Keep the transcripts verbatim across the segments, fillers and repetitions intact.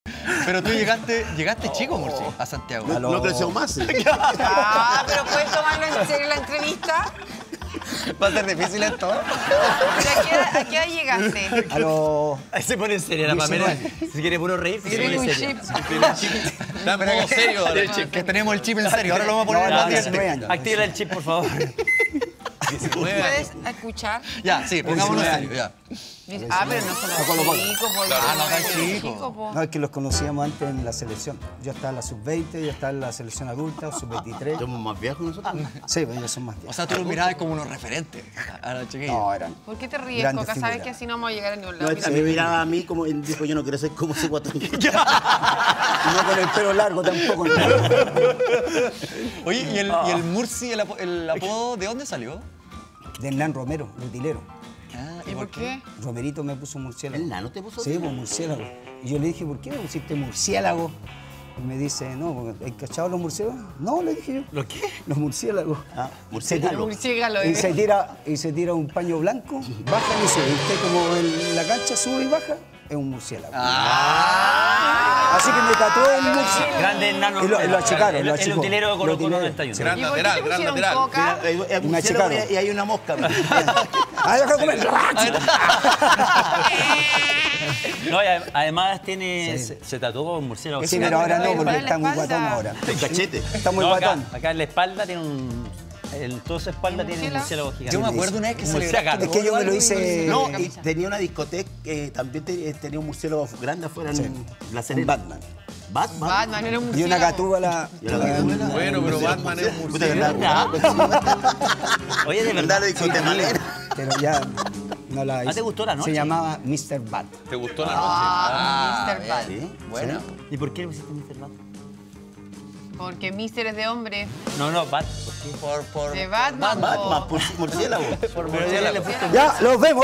Pero tú llegaste, llegaste chico, Murci, a Santiago. No, no creció más. ¿Sí? Ah, pero ¿puedes tomarlo en serio la entrevista? Va a ser difícil esto. ¿Pero a qué edad, a qué edad llegaste? A los... Ahí se pone en serio la Pamela. Si quiere puro reír, se pone un en serio. chip. Está en modo serio. Que tenemos el chip en serio. Ahora lo vamos a poner en No, la no, diecinueve diecinueve años. Activa el chip, por favor. ¿Puedes escuchar? Ya, sí, pongámonos en serio, ya. Ah, pero no son chicos, po. Ah, no tan chico, chico. po. No, es que los conocíamos antes en la selección. Yo estaba en la sub veinte, yo estaba en la selección adulta, sub veintitrés. ¿Somos más viejos nosotros? Sí, pues ellos son más O viejos. sea, tú los mirabas como unos referentes a los chiquillos. No, eran... ¿Por qué te ríes, Grandes Coca? Sabes figuras. que así no vamos a llegar a ningún No, lado. es que me miraba a mí como él dijo, yo no quiero ser como ese guatón. Y no con el pelo largo tampoco. ¿No? Oye, ¿y el, y el Murci, el, apo- el apodo, de dónde salió? De Hernán Romero, el utilero. Ah, ¿Y por qué? Romerito me puso murciélago. ¿El nano te puso? Sí, pues murciélago. Y yo le dije, ¿por qué me pusiste murciélago? Y me dice, no, porque ¿hay cachado los murciélagos? No, le dije yo. ¿Lo qué? Los murciélagos. Ah, Se murciélago. Murciélago, Y ¿eh? se tira, y se tira un paño blanco, baja y sube. Y usted como en la cancha sube y baja, es un murciélago. Así que me tatué el murciélago. Grande enano. Y lo- y lo achicaron, El- lo El achicó. utilero de Colo Lo Colo utilero. noventa y uno. Gran ¿Y por qué lateral, te gran pusieron lateral. Coca? Hay hay Y me murciélago achicaron. y hay una mosca. ¡Ah, deja de comer! No, y ade- además tiene, se, se tatuó con murciélago. Sí, pero ahora no, Para porque la está muy espalda. guatón ahora. El cachete. Está muy No, acá, guatón. acá en la espalda tiene un... En toda su espalda ¿Un tiene un murciélago? murciélago gigante. Yo me acuerdo una vez que Un celebraste murciélago. Es que yo me lo hice No, Camisa. y tenía una discoteca que también te- tenía un murciélago grande afuera Sí. en La en Serena. Batman. Batman. Batman era un Y murciélago. una gatúbala. Y la gatúbela. Bueno, pero Batman es un Puta, murciélago. ¿verdad? Oye, de ¿Verdad? verdad. La discoteca malera. Pero ya no la hice. te gustó la noche? Se llamaba mister Bat. ¿Te gustó la noche? Ah, mister Bat. ¿Sí? Bueno. ¿Y por qué le pusiste mister Bat? Porque mister es de hombre. No, no, Bat. ¿Por qué? Por, por, De Batman. Batman, po. por- murciélago. por murciélago. ¡Ya, los vemos!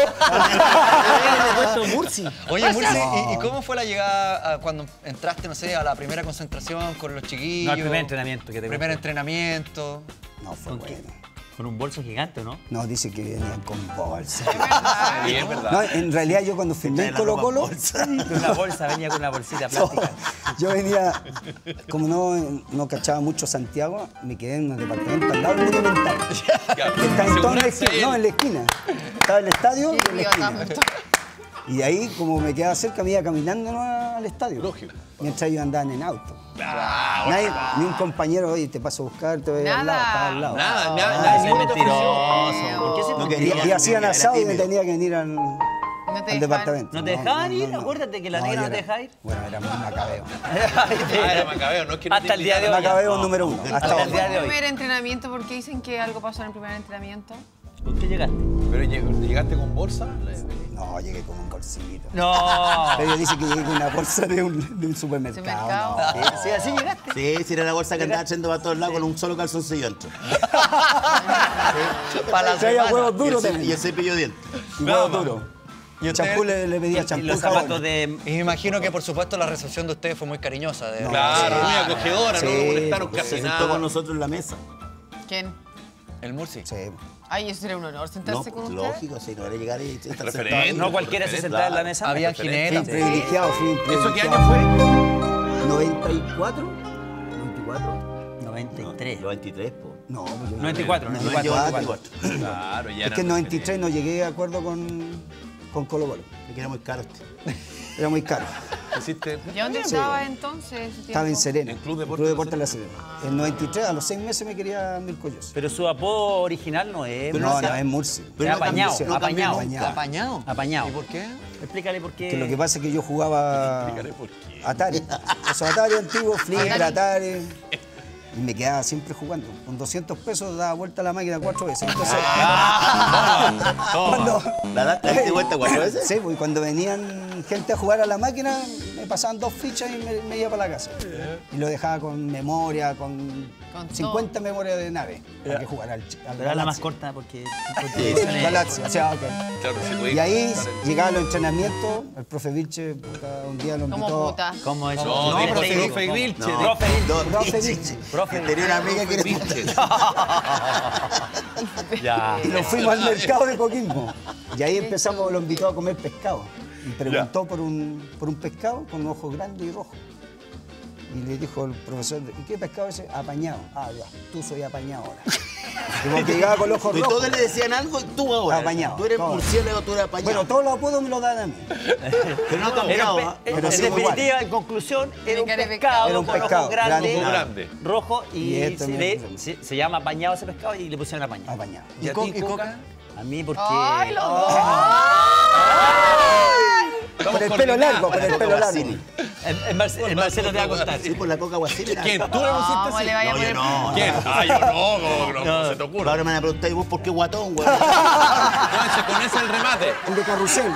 Oye, Murci, ¿y, y cómo fue la llegada a cuando entraste, no sé, a la primera concentración con los chiquillos? No, el primer entrenamiento que te Primer conté. entrenamiento. No, fue bueno. Con un bolso gigante, ¿no? No, dice que venían con bolsa. Sí, es verdad. No, en realidad yo cuando firmé en Trae la Colo Colo, ropa en bolsa. Con una bolsa, venía con una bolsita plástica. yo venía, como no, no cachaba mucho Santiago, me quedé en un departamento al lado del Monumental. Que está en, toda la esquina, no, en la esquina. Estaba el estadio y Qué en la idiota, esquina. muerto. Y de ahí, como me quedaba cerca, me iba caminando ¿no? al estadio. Lógico. Mientras ellos andaban en auto. Nadie, ni un compañero, oye, te paso a buscar, te voy al lado, Nada. estaba al lado. Nada, Ah, nada, ese nada. mentiroso. ¿Por qué ese No Y, quería. y hacían Era asado y me tímido. tenía que venir al, No te al dejaban. departamento. ¿No te dejaban ir? Acuérdate que la negra yo no te era- dejaba ir. Bueno, era muy macabeo. Ah, era Macabeo, no es que no te Hasta el día de hoy. Macabeo no. número uno. Hasta Hasta ahora. el día de ¿El hoy. primer entrenamiento? ¿Por qué dicen que algo pasó en el primer entrenamiento? ¿Por qué llegaste? Pero lleg- llegaste con bolsa. No, llegué con un bolsito. No. Pero yo dice que llegué con una bolsa de un, de un supermercado. Supermercado. No. Sí, así llegaste. Sí, si era la bolsa que andaba echando para todos lados con un solo calzoncillo dentro. Para la Traía semana. huevos Y duros el, también. y el cepillo de dientes. Y huevos duros. Y usted- Champú le, le pedía Y champú. los y jabón. zapatos de... Y me imagino que, por supuesto, la recepción de ustedes fue muy cariñosa. De... No. Claro, Sí. muy acogedora, Sí, no molestaron porque casi Se sentó con nada. nosotros en la mesa. ¿Quién? El Murci. Sí. Ay, eso sería un honor No, sentarse con pues, usted. lógico, si no era llegar y estar sentado Referente. ahí. No cualquiera se sentaba en la mesa. Había Fui jinetas. un privilegiado, fui un ¿Eso qué privilegiado. año fue? ¿noventa y cuatro? ¿noventa y cuatro? noventa y tres. Los veintitrés, po. No, pues yo- noventa y cuatro, noventa y cuatro. noventa y cuatro. Claro, ya Es que en noventa y tres no llegué a acuerdo con, con Colo Colo. Me queda muy caro este. Era muy caro. Hiciste... ¿Y dónde Sí. estaba entonces? ese Estaba en tiempo? Serena. En Club Club Deportes Deportes La Serena. En noventa y tres, a los seis meses me quería Mirko Yos. Pero su apodo original no es... No, no no, sé. es Murci. Pero no apañado, cambió, no cambió apañado. nunca. ¿Apañado? Apañado. ¿Y por qué? Explícale por qué... Que lo que pasa es que yo jugaba Atari. Los Atari antiguos, Flipper, Atari. Y me quedaba siempre jugando. Con doscientos pesos daba vuelta la máquina cuatro veces. Entonces, cuando, ¿La da- la diste vuelta cuatro veces? sí, pues, cuando venían gente a jugar a la máquina, me pasaban dos fichas y me, me iba para la casa. Y lo dejaba con memoria, con, Con cincuenta memorias de nave. Para que jugara al, al Pero era la más Galaxy. corta porque... Sí, Galaxy, o sea, ok. Claro, sí, puede Y ahí estar en- llegaba los entrenamientos, el profe Vilche puta, un día lo Como invitó. puta. ¿Cómo es? No, No, dijo profe profe Vilche. Vilche. No. Profe Vilche. Dos Profe bichos. Vilche. Profe Tenía una amiga que era Ya. Y nos fuimos al mercado de Coquimbo. Y ahí empezamos, lo invitó a comer pescado. y preguntó por un, por un pescado con ojos grandes y rojos. Y le dijo el profesor, ¿y qué pescado ese? Apañado. Ah, ya, tú soy apañado ahora. Como que llegaba con los ojos Y rojos. todos le decían algo y tú ahora. Apañado. Tú eres todo. murciélago, tú eres apañado. Bueno, todos los apodos me los dan a mí. pero no ha Era cambiado. un ¿ah? pe- Pero en sí, definitiva, igual. en conclusión, era un cara de pescado, Era un con pescado ojos grandes, grande. rojo, y Y este se, me- le- se- se llama apañado ese pescado y le pusieron apañado. Apañado. ¿Y, ¿Y a co- ti, y Coca? Coca? A mí porque... ¡Ay, los dos! Por el pelo largo, por el pelo largo. El, el Marce- el Marcelo te va a contar. Sí, por la coca guasina. ¿Quién? ¿Tú le pusiste ¿Cómo así? le vaya a No, yo poner? no. ¿Quién? Ah, yo no, no, no, no se te ocurre. Ahora me van a preguntar, ¿y vos por qué guatón, güey? No, ese, con ese el remate. El de carrusel.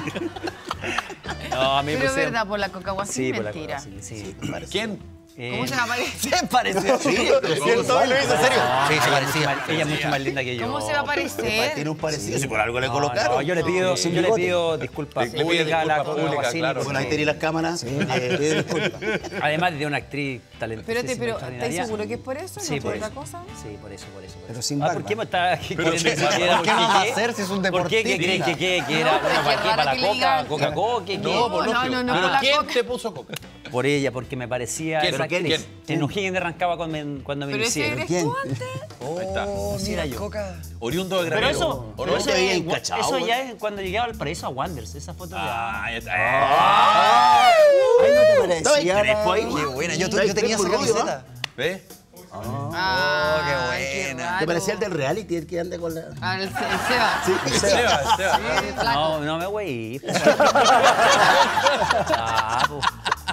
No, a mí me Pero es pusieron- verdad, por la coca guasín, Sí, por la mentira. Coca, sí, sí. ¿Quién? Eh, ¿Cómo se me aparece? Se parecía. Sí, pero sí, ¿Y el Toby lo hizo en serio? Sí, se ella, es mucho parecía. más, ella es mucho más linda que yo. ¿Cómo se va a parecer? Tiene un parecido, si por algo le No, colocaron. no, yo le pido, Sin yo le bigote. pido disculpas Le pide públicas a la disculpas Coca públicas, Guasini, claro. Bueno, ahí porque- tenés las cámaras. Eh, Además de una actriz talentosa. Espérate, pero ¿estás seguro que es por eso? Sí, ¿No por por otra eso. cosa? Sí, por eso, por eso. por Pero eso. sin Ah, barba. ¿por qué me está Pero sin barba. que era- ¿Por qué no va a qué? hacer si es un ¿Por qué? ¿Qué deportista? creen que, que, que era? No, pero Bueno, qué ¿para qué? raro ¿Para que le la digan- Coca? ¿Coca-Cola? ¿Qué? No, qué? por no, lógico. no, no, ¿Pero la quién Coca. te puso Coca? Por ella, porque me parecía ¿Quién? esa ¿Quién? actriz. ¿Quién? En O'Higgins de Rancagua cuando me, cuando me ¿Pero ese inicié. eres ¿Quién? tú antes? Ahí está. Oh, Sí, mira, era yo. Coca. Oriundo de Pero Granero. eso, ¿O pero no? eso, te veía es- encachado, eso güey. ya es cuando llegaba al paraíso a Wanders, esa foto de... Ah, ya está. Ay, no te Estaba parecía. crespo ahí. Qué buena. Yo, Está yo tenía esa crespo y rubio, camiseta. ¿Ves? Ah, qué buena. raro. ¿Te parecía el del reality, el que anda con la...? Ah, el, el Seba. Sí. Seba, Seba. Sí, el flaco. No, no me güey. Ah, pues.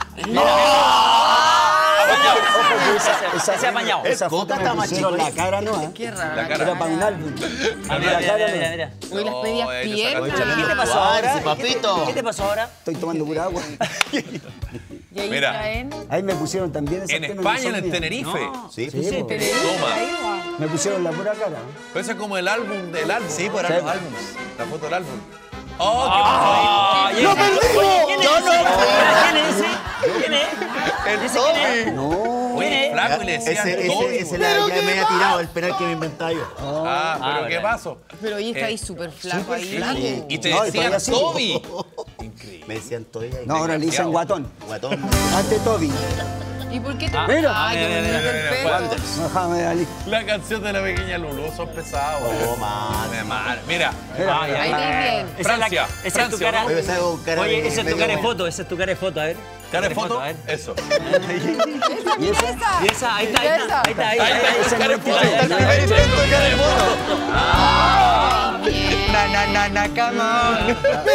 Ese ese apañado. Esa foto Coca me está más pusieron chico. la cara, ¿no? ¿eh? Qué raro. La cara. Era para un álbum. Ah, mira, mira, mira, mira. Uy, las medias Oh, ahí te piernas. sacaste. ¿Qué te pasó Juan, ahora? ese papito. ¿Qué te, qué te pasó ahora? Estoy tomando pura agua. Y ahí Mira. traen... Ahí me pusieron también esas En piernas España, que en son el mías. Tenerife. No. Sí, Sí, sí. po. Toma. Me pusieron la pura cara. Pero ese es como el álbum del álbum. Sí, por Sí. los álbumes. La foto del álbum. ¡Oh, qué pasó ahí! ¡Lo perdimos! ¿Quién es ese? ¿Quién es ese? ¿Quién es? El ¿Ese quién es? Toby. No. Oye, flaco, y le Ese, decían ese, Toby. ese la- ya me había tirado el penal que me inventaba yo. Ah, pero Ah, ¿qué verdad. pasó? Pero hoy está ahí Eh, súper flaco súper ahí. flaco. Sí. Y te No, y decían todavía sí. Toby. Me decían todavía. No, ahora le dicen guatón. Guatón. Hazte Toby. ¿Y por qué te... mira. Ay, qué Mira, bonito mira, el mira, pelo. mira, Déjame Ali. La canción de la pequeña Lulú son pesados. Oh, man. De madre. Mira. Ah, ya. Ahí te bien. Esa es la- Francia, Esa es tu Francia, cara. ¿no? Oye, salgo con cara Oye, de- esa es tu medio cara de bueno. foto, esa es tu cara de foto, a ver. ¿Cara de foto? a ver. Eso. Esa, mira esa. Y esa, ahí está, ahí está, ahí está, ahí está. Ahí está, Esa cara de es foto. ahí Ahí está, está ahí el está. primer intento de cara de foto. Ay, bien. Na, na, na, na, come on.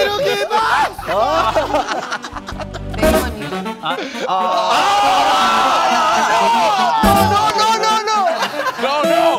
Qué bonito. ¡No, no!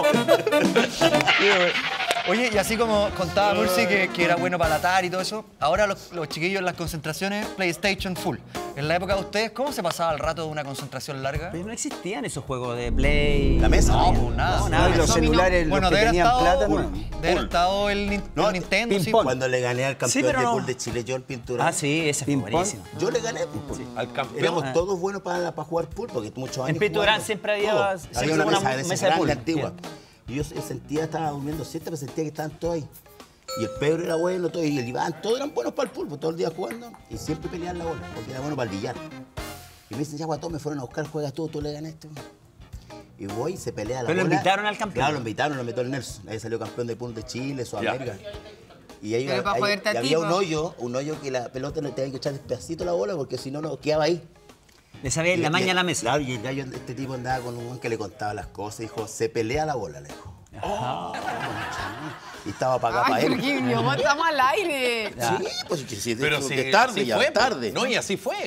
Oye, y así como contaba Murci que, que era bueno para latar y todo eso, ahora los, los chiquillos en las concentraciones, PlayStation full. En la época de ustedes, ¿cómo se pasaba el rato de una concentración larga? Pero no existían esos juegos de Play. La mesa. No, pues nada. No, No, nada. y los Dominó. celulares, Bueno, los que debe haber tenían estado, plata, no. debe haber estado el, Nin- No, el Nintendo, sí. ping-pong. Cuando le gané al campeón Sí, pero de no. pool de Chile, yo el pintura. Ah, sí, ese fue Ping-pong. buenísimo. Yo le gané. pues. Al campeón. Éramos todos buenos para, para jugar pool, porque muchos años. En Pinto jugando. Gran siempre había- Todos. siempre Había una hubo una mesa de esas mesa de grandes, pool. antigua. Y yo sentía, estaba durmiendo siesta, pero sentía que estaban todos ahí. Y el Pedro era bueno, todo, y el Iván, todos eran buenos para el pool, pues, todo el día jugando. Y siempre peleaban la bola, porque era bueno para el billar. Y me dicen, ya, guatón, me fueron a buscar, juegas tú, tú le ganaste. Y voy y se pelea la Pero lo bola. invitaron al campeón. Claro, lo invitaron, lo metió el Nelson. Ahí salió campeón de pool de Chile, Sudamérica. Y ahí, Pero para ahí- joderte a y ti, había un po. hoyo, un hoyo que la pelota le tenía que echar despacito a la bola, porque si no, no quedaba ahí. Le sabía la Y- maña y- a la mesa. Claro, y el gallo, este tipo andaba con un que le contaba las cosas, dijo, se pelea la bola, le dijo. Oh, y estaba para acá, para Ay, él. pero qué idioma, estamos al aire. Sí, pues que sí, Pero que sí, tarde sí ya, fue, tarde. No, y así fue.